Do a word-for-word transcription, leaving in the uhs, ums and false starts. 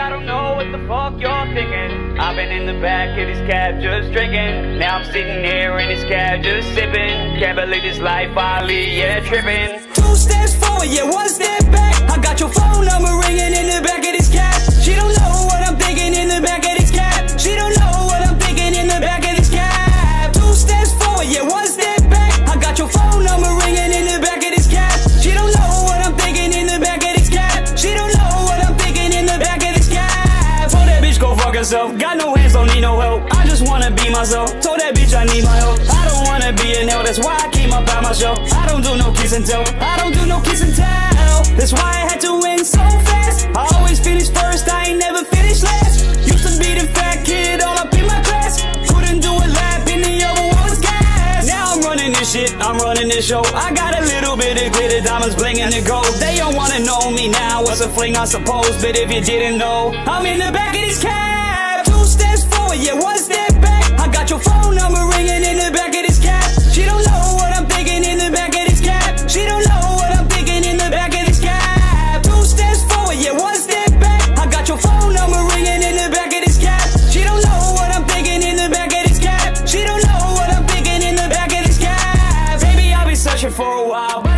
I don't know what the fuck you're thinking. I've been in the back of this cab just drinking. Now I'm sitting here in this cab just sipping. Can't believe this life I lead, yeah, tripping. Two steps forward, yeah, one step back. I got your phone number ringing in the back of this cab. She don't know what I'm thinking in the back of this cab. She don't know what I'm thinking in the back of this cab. Two steps forward, yeah, one step back. I got your phone number ringing in the back of this cab. She don't know what I'm thinking in the back of this cab. She don't know what I'm thinking in the back of this cab. Told that bitch go fuck herself. Got no hands, don't need no help. I just wanna be myself. Told that bitch I need my help. I don't wanna be an L, that's why I came up out my show. I don't do no kiss and tell. I don't do no kiss and tell. That's why I had to win so fast. I always finish first, I ain't never finish last. Used to be the fat kid all up in my class. Couldn't do a lap in the other one was gas. Now I'm running this shit, I'm running this show. I got a little bit of glitter, diamonds blinging the gold. They don't wanna know me now, what's a fling I suppose. But if you didn't know, I'm in the back of this cab. Two steps forward, yeah, one step back. I got your phone number ringing in the back of this cab. She don't know what I'm thinking in the back of this cab. She don't know what I'm thinking in the back of this cab. Two steps forward, yeah, one step back. I got your phone number ringing in the back of this cab. She don't know what I'm thinking in the back of this cab. She don't know what I'm thinking in the back of this cab. Baby, I've been searching for a while.